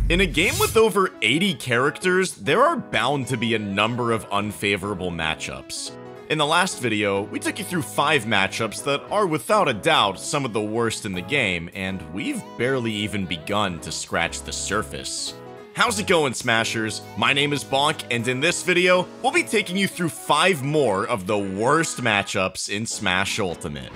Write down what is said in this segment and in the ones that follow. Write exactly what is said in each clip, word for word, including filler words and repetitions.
In a game with over eighty characters, there are bound to be a number of unfavorable matchups. In the last video, we took you through five matchups that are without a doubt some of the worst in the game, and we've barely even begun to scratch the surface. How's it going, Smashers? My name is Bonk, and in this video, we'll be taking you through five more of the worst matchups in Smash Ultimate.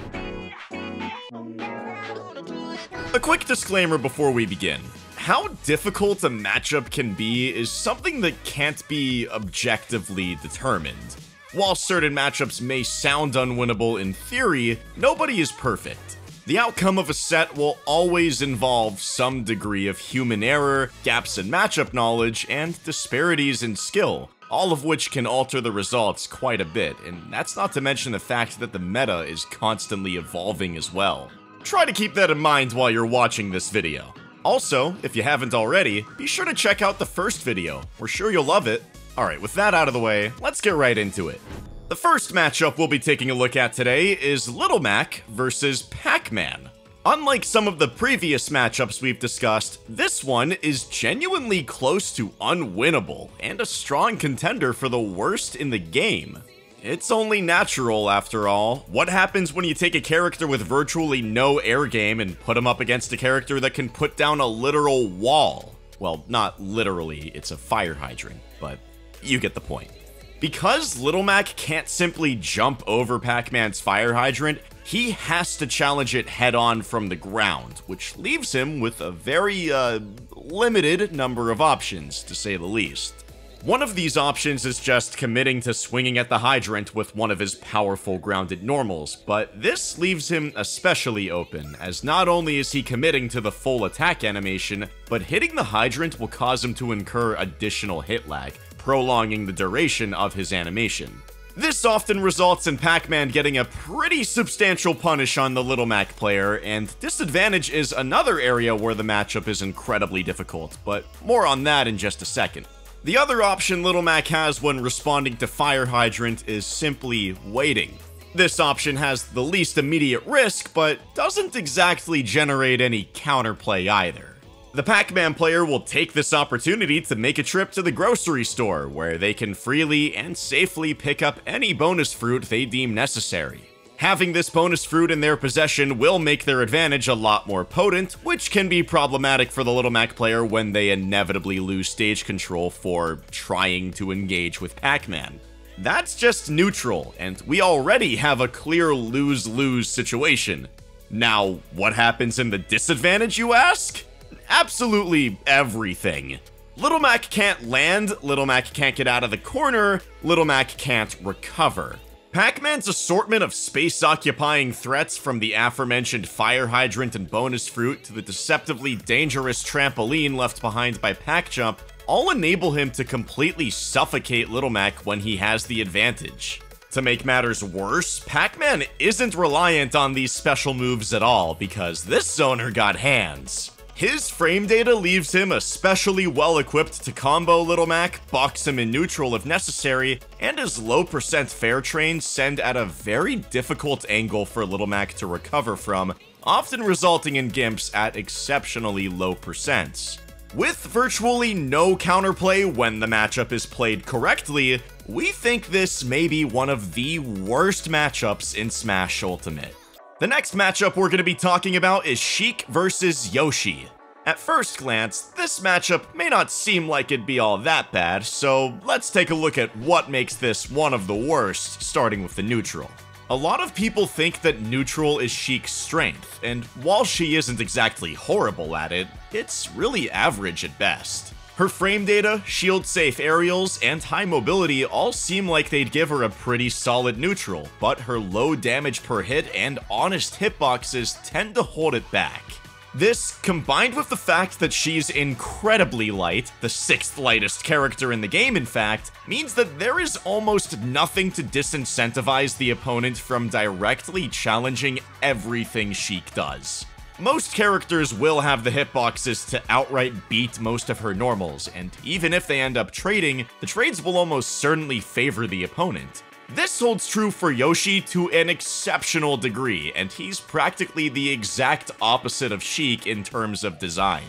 A quick disclaimer before we begin. How difficult a matchup can be is something that can't be objectively determined. While certain matchups may sound unwinnable in theory, nobody is perfect. The outcome of a set will always involve some degree of human error, gaps in matchup knowledge, and disparities in skill, all of which can alter the results quite a bit, and that's not to mention the fact that the meta is constantly evolving as well. Try to keep that in mind while you're watching this video. Also, if you haven't already, be sure to check out the first video. We're sure you'll love it. Alright, with that out of the way, let's get right into it. The first matchup we'll be taking a look at today is Little Mac versus Pac-Man. Unlike some of the previous matchups we've discussed, this one is genuinely close to unwinnable and a strong contender for the worst in the game. It's only natural, after all. What happens when you take a character with virtually no air game and put him up against a character that can put down a literal wall? Well, not literally, it's a fire hydrant, but you get the point. Because Little Mac can't simply jump over Pac-Man's fire hydrant, he has to challenge it head-on from the ground, which leaves him with a very, uh, limited number of options, to say the least. One of these options is just committing to swinging at the hydrant with one of his powerful grounded normals, but this leaves him especially open, as not only is he committing to the full attack animation, but hitting the hydrant will cause him to incur additional hit lag, prolonging the duration of his animation. This often results in Pac-Man getting a pretty substantial punish on the Little Mac player, and disadvantage is another area where the matchup is incredibly difficult, but more on that in just a second. The other option Little Mac has when responding to Fire Hydrant is simply waiting. This option has the least immediate risk, but doesn't exactly generate any counterplay either. The Pac-Man player will take this opportunity to make a trip to the grocery store, where they can freely and safely pick up any bonus fruit they deem necessary. Having this bonus fruit in their possession will make their advantage a lot more potent, which can be problematic for the Little Mac player when they inevitably lose stage control for trying to engage with Pac-Man. That's just neutral, and we already have a clear lose-lose situation. Now, what happens in the disadvantage, you ask? Absolutely everything. Little Mac can't land, Little Mac can't get out of the corner, Little Mac can't recover. Pac-Man's assortment of space-occupying threats, from the aforementioned fire hydrant and bonus fruit to the deceptively dangerous trampoline left behind by Pac-Jump, all enable him to completely suffocate Little Mac when he has the advantage. To make matters worse, Pac-Man isn't reliant on these special moves at all, because this zoner got hands. His frame data leaves him especially well equipped to combo Little Mac, box him in neutral if necessary, and his low percent fair trains send at a very difficult angle for Little Mac to recover from, often resulting in gimps at exceptionally low percents. With virtually no counterplay when the matchup is played correctly, we think this may be one of the worst matchups in Smash Ultimate. The next matchup we're going to be talking about is Sheik versus Yoshi. At first glance, this matchup may not seem like it'd be all that bad, so let's take a look at what makes this one of the worst, starting with the neutral. A lot of people think that neutral is Sheik's strength, and while she isn't exactly horrible at it, it's really average at best. Her frame data, shield-safe aerials, and high mobility all seem like they'd give her a pretty solid neutral, but her low damage per hit and honest hitboxes tend to hold it back. This, combined with the fact that she's incredibly light, the sixth lightest character in the game in fact, means that there is almost nothing to disincentivize the opponent from directly challenging everything Sheik does. Most characters will have the hitboxes to outright beat most of her normals, and even if they end up trading, the trades will almost certainly favor the opponent. This holds true for Yoshi to an exceptional degree, and he's practically the exact opposite of Sheik in terms of design.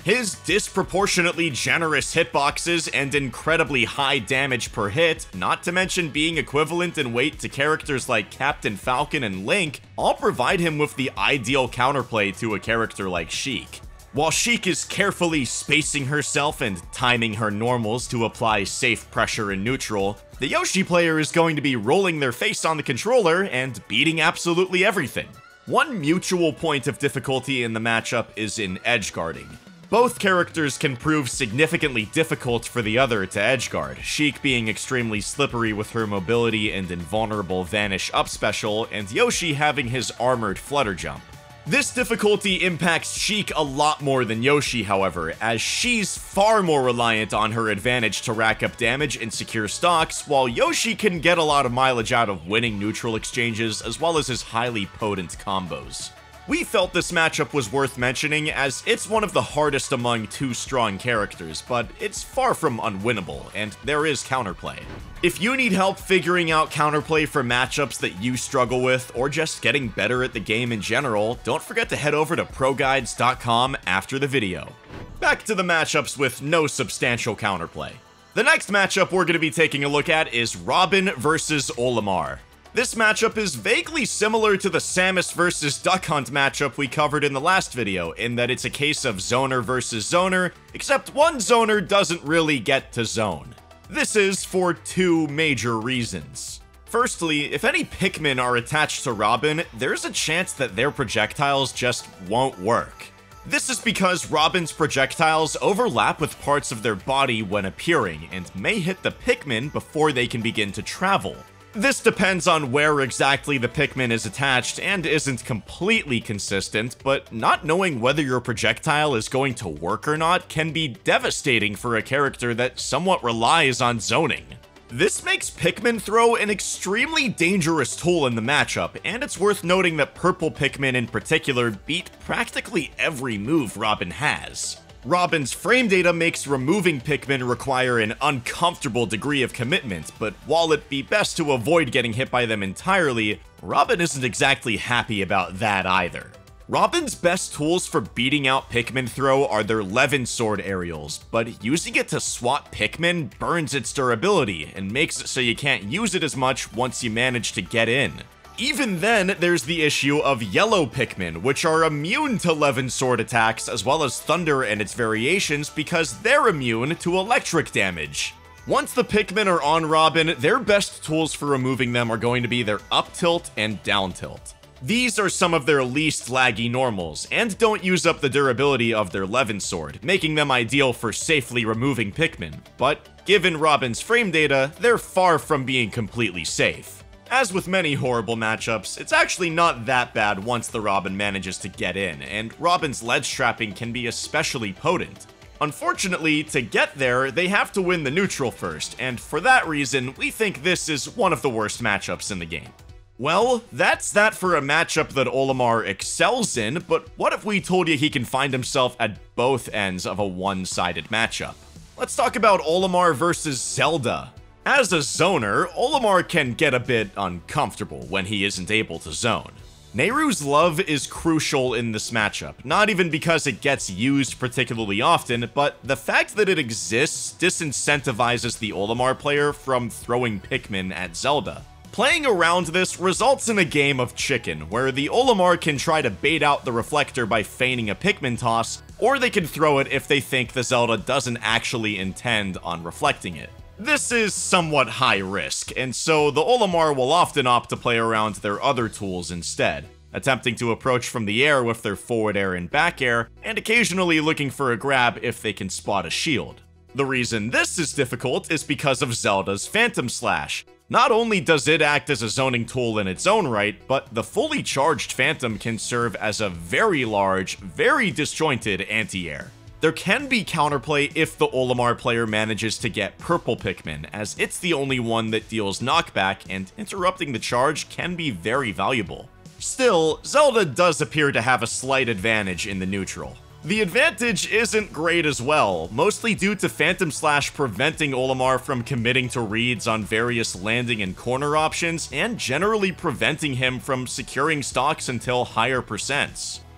His disproportionately generous hitboxes and incredibly high damage per hit, not to mention being equivalent in weight to characters like Captain Falcon and Link, all provide him with the ideal counterplay to a character like Sheik. While Sheik is carefully spacing herself and timing her normals to apply safe pressure in neutral, the Yoshi player is going to be rolling their face on the controller and beating absolutely everything. One mutual point of difficulty in the matchup is in edgeguarding. Both characters can prove significantly difficult for the other to edgeguard, Sheik being extremely slippery with her mobility and invulnerable vanish up special, and Yoshi having his armored flutter jump. This difficulty impacts Sheik a lot more than Yoshi, however, as she's far more reliant on her advantage to rack up damage and secure stocks, while Yoshi can get a lot of mileage out of winning neutral exchanges as well as his highly potent combos. We felt this matchup was worth mentioning as it's one of the hardest among two strong characters, but it's far from unwinnable, and there is counterplay. If you need help figuring out counterplay for matchups that you struggle with, or just getting better at the game in general, don't forget to head over to pro guides dot com after the video. Back to the matchups with no substantial counterplay. The next matchup we're going to be taking a look at is Robin versus Olimar. This matchup is vaguely similar to the Samus versus Duck Hunt matchup we covered in the last video, in that it's a case of zoner versus zoner, except one zoner doesn't really get to zone. This is for two major reasons. Firstly, if any Pikmin are attached to Robin, there's a chance that their projectiles just won't work. This is because Robin's projectiles overlap with parts of their body when appearing, and may hit the Pikmin before they can begin to travel. This depends on where exactly the Pikmin is attached and isn't completely consistent, but not knowing whether your projectile is going to work or not can be devastating for a character that somewhat relies on zoning. This makes Pikmin Throw an extremely dangerous tool in the matchup, and it's worth noting that purple Pikmin in particular beat practically every move Robin has. Robin's frame data makes removing Pikmin require an uncomfortable degree of commitment, but while it'd be best to avoid getting hit by them entirely, Robin isn't exactly happy about that either. Robin's best tools for beating out Pikmin Throw are their Levin Sword aerials, but using it to swat Pikmin burns its durability and makes it so you can't use it as much once you manage to get in. Even then, there's the issue of yellow Pikmin, which are immune to Levin Sword attacks as well as Thunder and its variations because they're immune to electric damage. Once the Pikmin are on Robin, their best tools for removing them are going to be their up tilt and down tilt. These are some of their least laggy normals, and don't use up the durability of their Levin Sword, making them ideal for safely removing Pikmin, but given Robin's frame data, they're far from being completely safe. As with many horrible matchups, it's actually not that bad once the Robin manages to get in, and Robin's ledge trapping can be especially potent. Unfortunately, to get there, they have to win the neutral first, and for that reason, we think this is one of the worst matchups in the game. Well, that's that for a matchup that Olimar excels in, but what if we told you he can find himself at both ends of a one-sided matchup? Let's talk about Olimar versus Zelda. As a zoner, Olimar can get a bit uncomfortable when he isn't able to zone. Nehru's love is crucial in this matchup, not even because it gets used particularly often, but the fact that it exists disincentivizes the Olimar player from throwing Pikmin at Zelda. Playing around this results in a game of chicken, where the Olimar can try to bait out the reflector by feigning a Pikmin toss, or they can throw it if they think the Zelda doesn't actually intend on reflecting it. This is somewhat high risk, and so the Olimar will often opt to play around their other tools instead, attempting to approach from the air with their forward air and back air, and occasionally looking for a grab if they can spot a shield. The reason this is difficult is because of Zelda's Phantom Slash. Not only does it act as a zoning tool in its own right, but the fully charged Phantom can serve as a very large, very disjointed anti-air. There can be counterplay if the Olimar player manages to get purple Pikmin, as it's the only one that deals knockback, and interrupting the charge can be very valuable. Still, Zelda does appear to have a slight advantage in the neutral. The advantage isn't great as well, mostly due to Phantom Slash preventing Olimar from committing to reads on various landing and corner options, and generally preventing him from securing stocks until higher percents.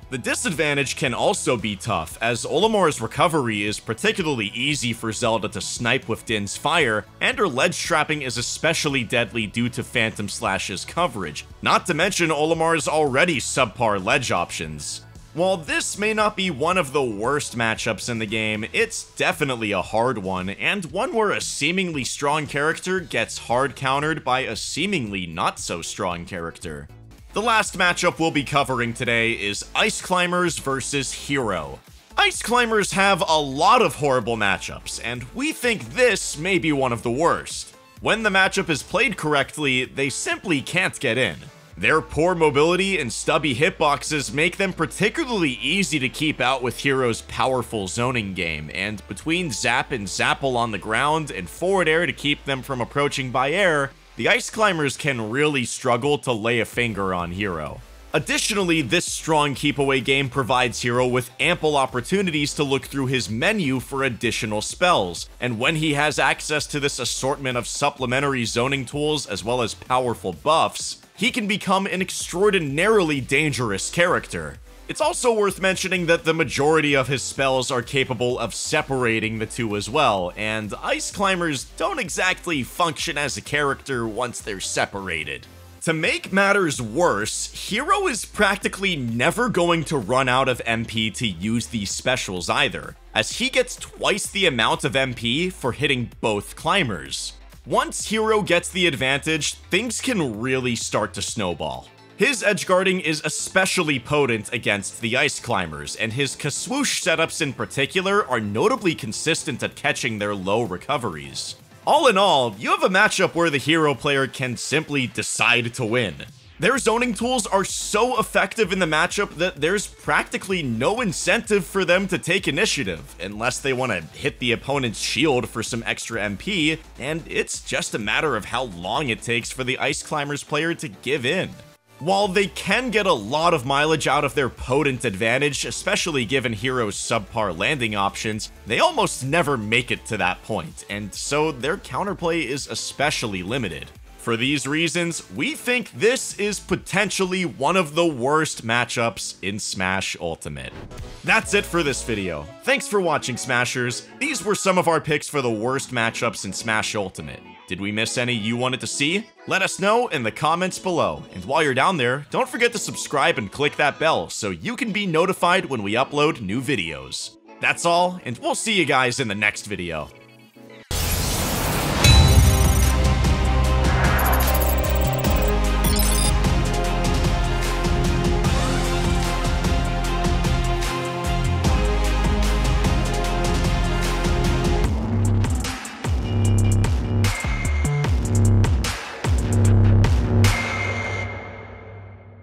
The disadvantage can also be tough, as Olimar's recovery is particularly easy for Zelda to snipe with Din's fire, and her ledge trapping is especially deadly due to Phantom Slash's coverage, not to mention Olimar's already subpar ledge options. While this may not be one of the worst matchups in the game, it's definitely a hard one, and one where a seemingly strong character gets hard countered by a seemingly not so strong character. The last matchup we'll be covering today is Ice Climbers versus Hero. Ice Climbers have a lot of horrible matchups, and we think this may be one of the worst. When the matchup is played correctly, they simply can't get in. Their poor mobility and stubby hitboxes make them particularly easy to keep out with Hero's powerful zoning game, and between Zap and Zapple on the ground and forward air to keep them from approaching by air, the Ice Climbers can really struggle to lay a finger on Hero. Additionally, this strong keep-away game provides Hero with ample opportunities to look through his menu for additional spells, and when he has access to this assortment of supplementary zoning tools as well as powerful buffs, he can become an extraordinarily dangerous character. It's also worth mentioning that the majority of his spells are capable of separating the two as well, and Ice Climbers don't exactly function as a character once they're separated. To make matters worse, Hero is practically never going to run out of M P to use these specials either, as he gets twice the amount of M P for hitting both climbers. Once Hero gets the advantage, things can really start to snowball. His edgeguarding is especially potent against the Ice Climbers, and his Kaswoosh setups in particular are notably consistent at catching their low recoveries. All in all, you have a matchup where the Hero player can simply decide to win. Their zoning tools are so effective in the matchup that there's practically no incentive for them to take initiative, unless they want to hit the opponent's shield for some extra M P, and it's just a matter of how long it takes for the Ice Climbers player to give in. While they can get a lot of mileage out of their potent advantage, especially given Hero's subpar landing options, they almost never make it to that point, and so their counterplay is especially limited. For these reasons, we think this is potentially one of the worst matchups in Smash Ultimate. That's it for this video. Thanks for watching, Smashers. These were some of our picks for the worst matchups in Smash Ultimate. Did we miss any you wanted to see? Let us know in the comments below. And while you're down there, don't forget to subscribe and click that bell so you can be notified when we upload new videos. That's all, and we'll see you guys in the next video.